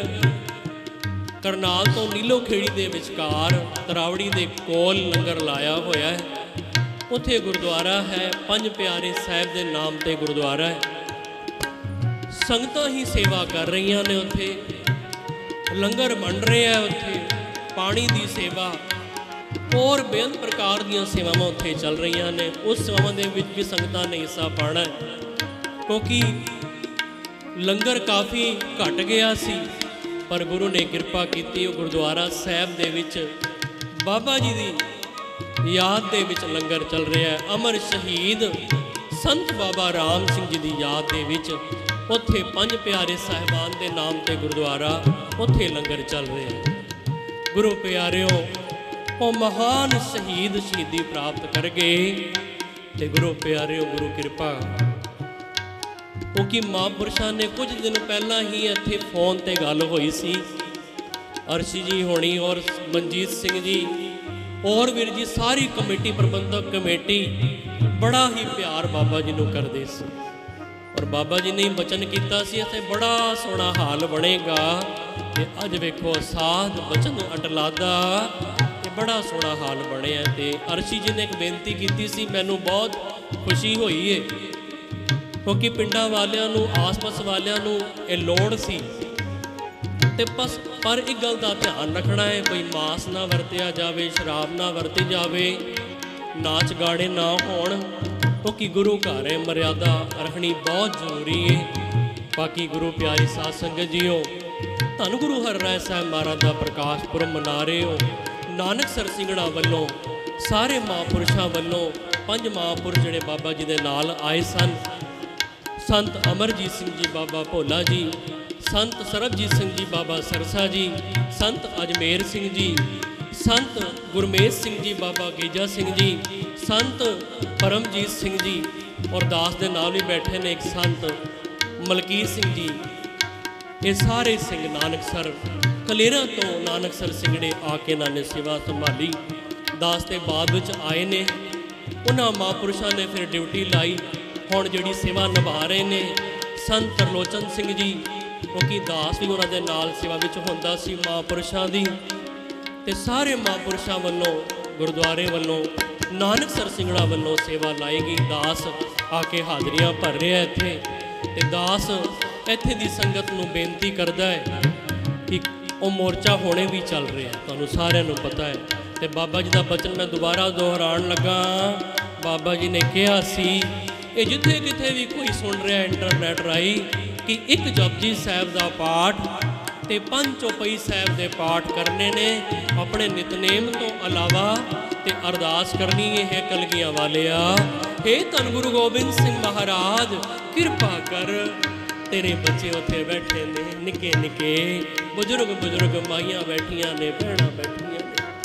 [SPEAKER 1] करनाल तो नीलो खेड़ी दे विचकार तरावड़ी दे कोल लंगर लाया होया है। उत्थे गुरुद्वारा है, पंज प्यारे साहिब के नाम ते गुरुद्वारा है। संगतां ही सेवा कर रही ने, उत्थे लंगर बन रहे हैं, उत्थे पानी की सेवा और बेअंत प्रकार दी सेवावां उत्थे चल रही ने। उस सेवावां दे विच भी संगतां ने हिस्सा पाना है, क्योंकि लंगर काफ़ी घट गया सी, पर गुरु ने कृपा की। गुरुद्वारा साहिब दे विच बाबा जी की याद दे विच लंगर चल रहा है। अमर शहीद संत बाबा राम सिंह जी की याद दे विच उत्थे पंज प्यारे साहिबान के नाम ते गुरुद्वारा उत्थे लंगर चल रहे हैं। गुरु प्यारिओ वो महान शहीद शहीदी प्राप्त कर गए। ते गुरु प्यारिओ गुरु कृपा, क्योंकि महापुरुषों ने कुछ दिन पहला ही इत्थे फोन ते गल हुई सी। अर्शी जी होनी और मनजीत सिंह जी और वीर जी सारी कमेटी, प्रबंधक कमेटी बड़ा ही प्यार बाबा जी नूं करदे सी। और बाबा जी ने वचन किया सी इत्थे बड़ा सोहना हाल बनेगा। ते अज वेखो साध वचन अटलादा, ते बड़ा सोहना हाल बनिया। ते अर्शी जी ने एक बेनती की सी, मैनूं बहुत खुशी हुई है, क्योंकि पिंडां वालियां नूं आस-पास वालियां नूं ये लोड़ सी। ते बस पर एक गल का ध्यान रखना है, कोई मांस ना वरतिया जाए, शराब ना वरती जाए, नाच गाने ना होण, क्योंकि गुरु घर है, मर्यादा रखनी बहुत जरूरी है। बाकी गुरु प्यारी साध संगत जीओ, धन गुरु हरराय साहब महाराज का प्रकाश पुरब मना रहे हो। नानक सर सिंगड़ा वालों सारे महापुरुषों वालों पंज महापुरुष जिहड़े बाबा जी के नाल आए सन, संत अमरजीत सिंह जी बाबा भोला जी, संत सरबजीत सिंह जी बाबा सरसा जी, संत अजमेर सिंह जी, संत गुरमेज सिंह जी बाबा गेजा सिंह जी, संत परमजीत सिंह जी, और दास के नाल भी बैठे ने एक संत मलकीत सिंह जी। ये सारे सिंह नानकसर कलेरा तो नानकसर सिंगड़े आके इन्होंने सेवा संभाली। दास के बाद विच आए ने, उन्होंने महापुरुषों ने फिर ड्यूटी लाई। हुण जिहड़ी सेवा निभा रहे ने संत तरलोचन सिंह जी, क्योंकि दास भी उन्होंने नाल सेवा विच हुंदा सी महापुरुषों की। ते सारे महापुरुषों वालों गुरुद्वारे वालों नानकसर सिंगड़ा वालों सेवा लाएगी। दास आके हाजरियां भर रहा है इत्थे। ते दास इत्थे दी संगत नूं बेनती करदा है कि वो मोर्चा होने भी चल रहे हैं, तुहानूं सारिआं नूं पता है। ते बाबा जी का बचन मैं दोबारा दोहराउण लगा। बाबा जी ने कहा सी, ये जिथे किथे भी कोई सुन रहा इंटरनेट राही कि एक जपजी साहिब का पाठ ते पंज चौपाई साहिब के पाठ करने ने, अपने नितनेम तो अलावा ते अरदास करनी है कलगियां वालिया। हे धन गुरु गोबिंद सिंह महाराज कृपा कर, तेरे बच्चे उत्थे बैठे ने, निके निके बुजुर्ग बुजुर्ग माइयां बैठियां ने, भैणां बैठियां ने,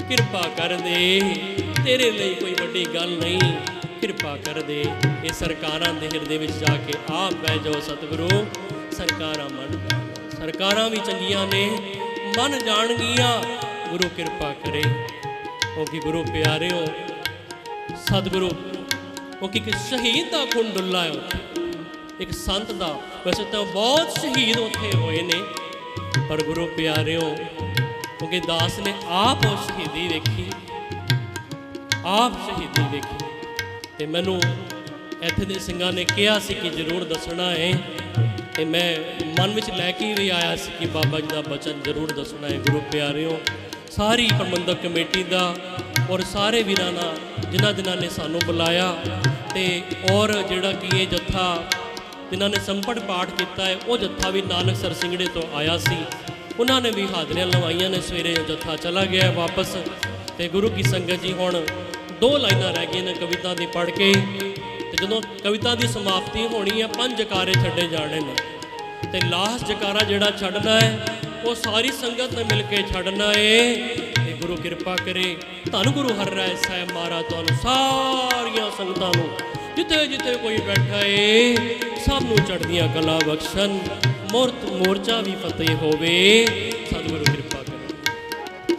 [SPEAKER 1] किरपा कर दे, तेरे लिए कोई वड्डी गल नहीं, किरपा कर दे। ये सरकारां दे हिरदे विच जाके आप बह जाओ सतगुरु, सरकारां मन जाण, सरकारां भी चंगियां ने, मन जाणगियां, गुरु किरपा करे। क्योंकि गुरु प्यारे हो सतगुरु, क्योंकि एक शहीद का खून डुला है उत्थे, एक संत का, वैसे तो बहुत शहीद उत्थे होए ने, पर गुरु प्यारे हो क्योंकि दास ने आप वो शहीदी देखी, आप शहीदी देखी। तो मैनू इत्थे दे सिंघां ने कहा सी कि जरूर दसना है, तो मैं मन में लैके भी आया सी कि बाबा जी का बचन जरूर दसना है। गुरु प्यारे हो सारी प्रबंधक कमेटी का और सारे वीरां दा जिन्हां जिन्हां ने सानू बुलाया, तो और जिहड़ा कि ये जत्था जिन्हां ने संपट पाठ किया है, वो जत्था भी नानकसर सिंगड़े तो आया सी, उन्होंने भी हाजरियां लवाइया ने। सवेरे जत्था चला गया वापस, तो गुरु की संगत जी हुण 2 लाइनां रह गई ने कविता की पढ़ के, तो जो कविता की समाप्ति होनी है 5 जकारे छड्डे जाने ने, तो लास्ट जकारा जिहड़ा छड्डना है वो सारी संगत ने मिल के छड्डना है। तो गुरु किरपा करे, धन गुरु हर राय साहिब महाराज तुहानूं सारियां संगतां नूं जिथे जिथे कोई बैठा है सब नूं चढ़दियां कला बख्शन, मोर्चा भी फतेह होवे। सतगुरु कृपा करे।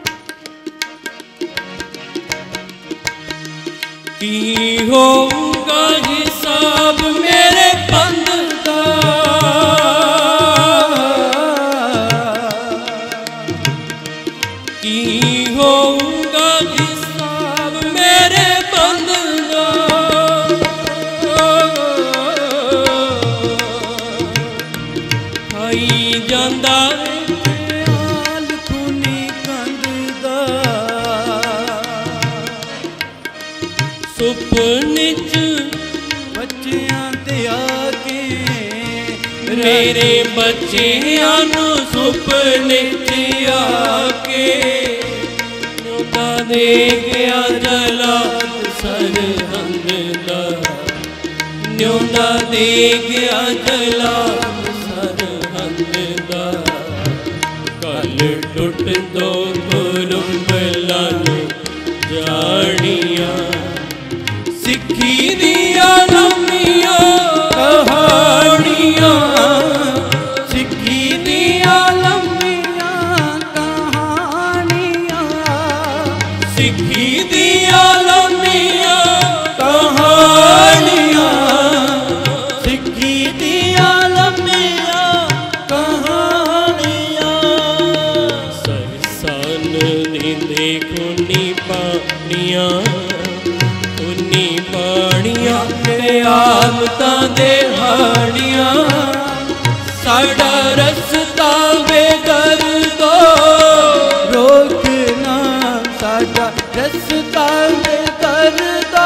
[SPEAKER 1] की होगा हिसाब मेरे पंथ का, की होगा हिसाब मेरे पंथ का, खाई जांदा
[SPEAKER 2] हाल खूनी कंद दा,
[SPEAKER 1] सुपने च
[SPEAKER 2] बच्चियां ते आके
[SPEAKER 1] मेरे बच्चियां नूं सुपने च आके, न्योता दे गया जलाल सरहंद दा, न्योता दे गया जलाल सरहंद दा, कल टुट दो गुरुबला ने जानिया, सिक्खी दिया लम्मियां कहानियां,
[SPEAKER 2] सिक्खी दिया लंबियां कहानियां,
[SPEAKER 1] सिक्खी दिया लम्मियां
[SPEAKER 2] कहानियां, सिक्खी दिया लंबियां कहानियां।
[SPEAKER 1] सरसन नींदे खूनी पानियां, खूनी पानियां आमतां दे हानियां, साडा रस्ता बेदर्दो
[SPEAKER 2] रोकना साडा रस्ता बेदर्दा,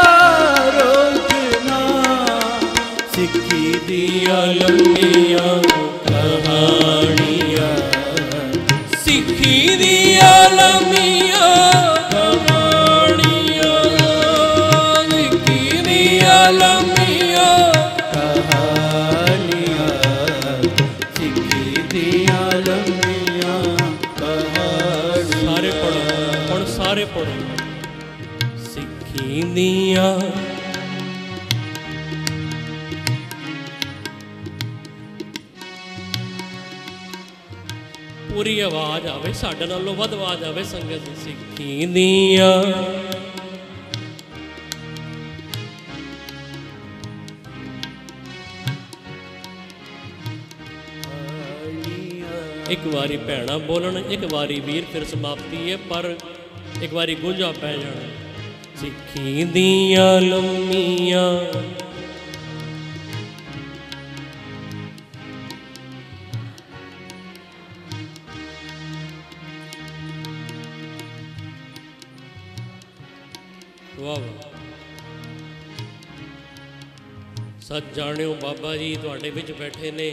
[SPEAKER 2] रोकना सिक्खी
[SPEAKER 1] दिया लम्मियां कहानियां, सिक्खी दिया लम्मियां कहानियां, सिक्खी दिया लम्मियां
[SPEAKER 2] कहानियां, सिक्खी दिया लंबियां कहानियां।
[SPEAKER 1] सारे पढ़ो हुण, सारे पढ़ो। सिक्खी दिया पूरी आवाज आवे, साडे नालों वध आवाज आवे संगत दी। सिक्खी दिया एक बारी भैणा बोलन, एक बारी वीर, फिर समाप्ति है, पर एक बारी गुंजा पै जाना। सिक्खी दिया लम्मियां वाह सच जानियो बाबा जी तुहाडे विच बैठे ने,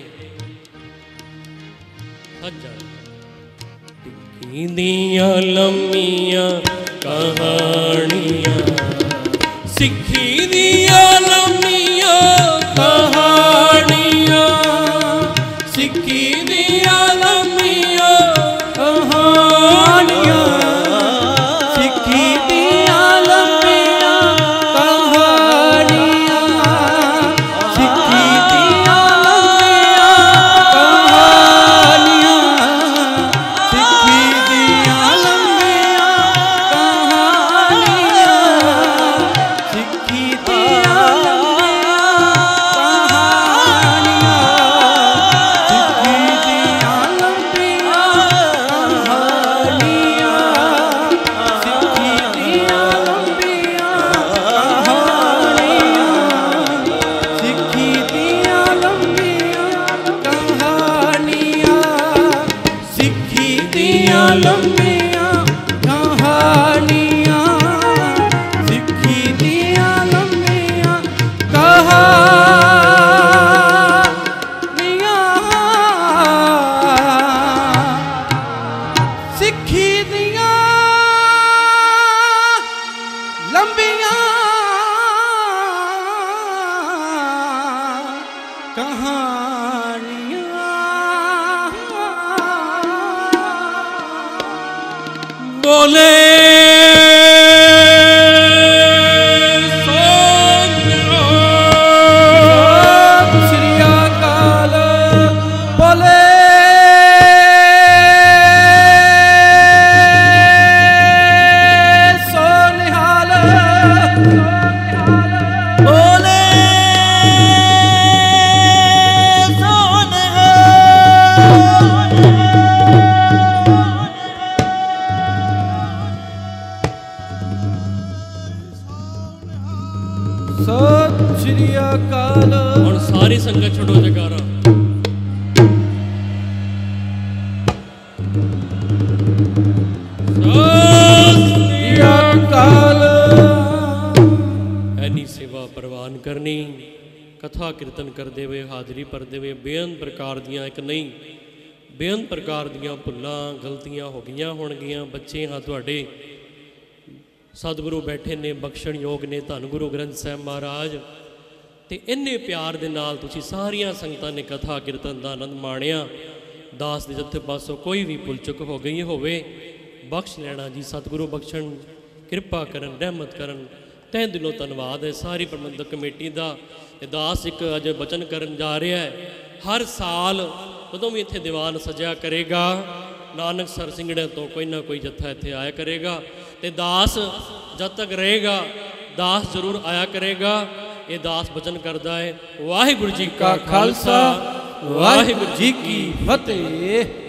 [SPEAKER 1] सच जानियो। टिक्की दियां लम्मियां कहानियां, सिक्खी दियां लम्मियां कहानियां, सिक्खी दियां लम्मियां कहानियां, बोले
[SPEAKER 2] श्री अकाल बोले सोनिहाल
[SPEAKER 3] बोले
[SPEAKER 2] सत श्री अकाल
[SPEAKER 1] ਹੁਣ ਸਾਰੀ ਸੰਗਤ ਛੱਡੋ ਜਕਾਰਾ
[SPEAKER 2] श्री अकाल
[SPEAKER 1] ਐਨੀ ਸੇਵਾ ਪ੍ਰਵਾਨ ਕਰਨੀ ਕਥਾ ਕੀਰਤਨ ਕਰਦੇ ਹੋਏ ਹਾਜ਼ਰੀ ਭਰਦੇ ਹੋਏ ਬੇਅੰਤ ਪ੍ਰਕਾਰ ਦੀਆਂ ਇੱਕ ਨਹੀਂ ਬੇਅੰਤ ਪ੍ਰਕਾਰ ਦੀਆਂ ਭੁੱਲਾਂ ਗਲਤੀਆਂ ਹੋ ਗਈਆਂ ਹੋਣਗੀਆਂ ਬੱਚੇ ਹਾਂ ਤੁਹਾਡੇ ਸਤਿਗੁਰੂ ਬੈਠੇ ਨੇ ਬਖਸ਼ਣ ਯੋਗ ਨੇ ਧੰਨ ਗੁਰੂ ਗ੍ਰੰਥ ਸਾਹਿਬ ਮਹਾਰਾਜ ਤੇ ਇੰਨੇ ਪਿਆਰ ਦੇ ਨਾਲ ਤੁਸੀਂ ਸਾਰੀਆਂ ਸੰਗਤਾਂ ਨੇ ਕਥਾ ਕੀਰਤਨ ਦਾ ਆਨੰਦ ਮਾਣਿਆ ਦਾਸ ਦੇ ਜੱਥੇ ਪਾਸੋਂ ਕੋਈ ਵੀ ਭੁੱਲ ਚੁੱਕ ਹੋ ਗਈ ਹੋਵੇ ਬਖਸ਼ ਲੈਣਾ ਜੀ ਸਤਿਗੁਰੂ ਬਖਸ਼ਣ ਕਿਰਪਾ ਕਰਨ ਰਹਿਮਤ ਕਰਨ ਤਹਿ ਦਿਲੋਂ ਧੰਨਵਾਦ ਹੈ ਸਾਰੀ ਪ੍ਰਬੰਧਕ ਕਮੇਟੀ ਦਾ ਤੇ ਦਾਸ ਇੱਕ ਅੱਜ ਬਚਨ ਕਰਨ ਜਾ ਰਿਹਾ ਹੈ ਹਰ ਸਾਲ ਜਦੋਂ ਵੀ ਇੱਥੇ ਦੀਵਾਨ ਸਜਿਆ ਕਰੇਗਾ ਨਾਨਕ ਸਰ ਸਿੰਘੜੇ ਤੋਂ ਕੋਈ ਨਾ ਕੋਈ ਜੱਥਾ ਇੱਥੇ ਆਇਆ ਕਰੇਗਾ ਤੇ ਦਾਸ ਜਦ ਤੱਕ ਰਹੇਗਾ ਦਾਸ ਜ਼ਰੂਰ ਆਇਆ ਕਰੇਗਾ ਇਹ ਦਾਸ ਬਚਨ ਕਰਦਾ ਹੈ ਵਾਹਿਗੁਰੂ ਜੀ ਕਾ ਖਾਲਸਾ ਵਾਹਿਗੁਰੂ
[SPEAKER 2] जी की फतेह।